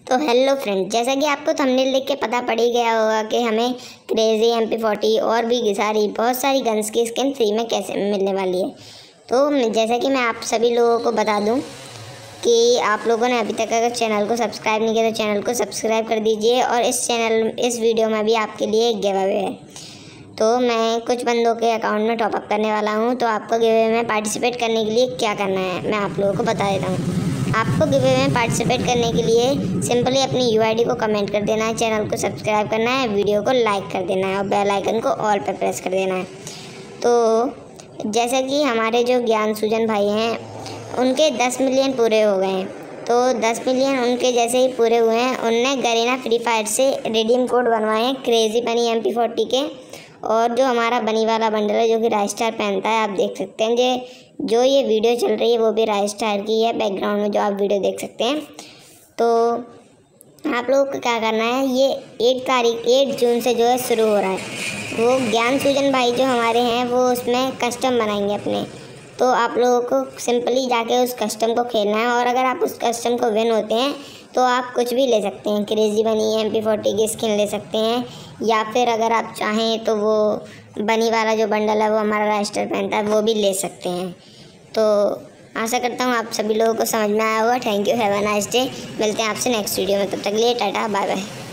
तो hello friend, जैसा कि आपको थंबनेल देख के पता पड़ ही गया होगा कि हमें क्रेज़ी MP40 और भी बहुत सारी गन्स की स्किन फ्री में कैसे मिलने वाली है। तो जैसा कि मैं आप सभी लोगों को बता दूं कि आप लोगों ने अभी तक अगर चैनल को सब्सक्राइब नहीं किया तो चैनल को सब्सक्राइब कर दीजिए। और इस वीडियो में भी आपके लिए एक गिव अवे है। तो मैं कुछ बंदों के अकाउंट में टॉपअप करने वाला हूँ। तो आपको गिव अवे में पार्टिसिपेट करने के लिए क्या करना है मैं आप लोगों को बता देता हूँ। आपको गिव अवे में पार्टिसिपेट करने के लिए सिंपली अपनी UID को कमेंट कर देना है, चैनल को सब्सक्राइब करना है, वीडियो को लाइक कर देना है और बेल आइकन को ऑल पर प्रेस कर देना है। तो जैसे कि हमारे जो ज्ञान सुजन भाई हैं उनके 10 मिलियन पूरे हो गए हैं। तो 10 मिलियन उनके जैसे ही पूरे हुए हैं, उनने गरीना फ्री फायर से रिडीम कोड बनवाए हैं क्रेज़ी बनी MP40 के। और जो हमारा बनी वाला बंडल है जो कि राइस्टार पहनता है, आप देख सकते हैं जो ये वीडियो चल रही है वो भी राइस्टार की है। बैकग्राउंड में जो आप वीडियो देख सकते हैं। तो आप लोगों को क्या करना है, ये 8 जून से जो है शुरू हो रहा है। वो ज्ञान सुजन भाई जो हमारे हैं वो उसमें कस्टम बनाएंगे अपने। तो आप लोगों को सिंपली जाके उस कस्टम को खेलना है और अगर आप उस कस्टम को विन होते हैं तो आप कुछ भी ले सकते हैं। क्रेज़ी बनी MP40 की स्किन ले सकते हैं, या फिर अगर आप चाहें तो वो बनी वाला जो बंडल है वो हमारा राइस्टार पहनता है वो भी ले सकते हैं। तो आशा करता हूँ आप सभी लोगों को समझ में आया होगा। Thank you, have a nice day. मिलते हैं आपसे नेक्स्ट वीडियो में, तब तक के लिए टाटा बाय बाय।